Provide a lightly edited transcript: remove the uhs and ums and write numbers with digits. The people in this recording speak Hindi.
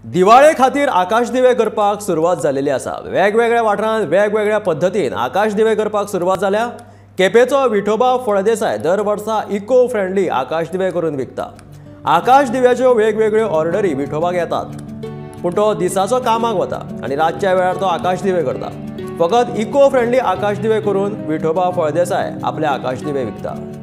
दिवाळे खातीर आकाश दिवे करपाक सुरवात जाल्ली आसा। वेगवेगळ्या वाठारांत वेगवेगळ्या पद्धतीन आकाश दिवे करपाक सुरवात जाल्या। केपेंचो विठोबा फळदेसाय दर वर्सा इको फ्रेंडली आकाश दिवे करून विकता। आकाश दिव्याच्यो वेगवेगळ्यो ऑर्डरी विठोबाक येतात, पूण तो दिसाचो कामाक वता आनी रातच्या वेळार तो आकाश दिवे करता। फकत इको फ्रेंडली आकाश दिवे करून विठोबा फळदेसाय आपले आकाश दिवे विकता।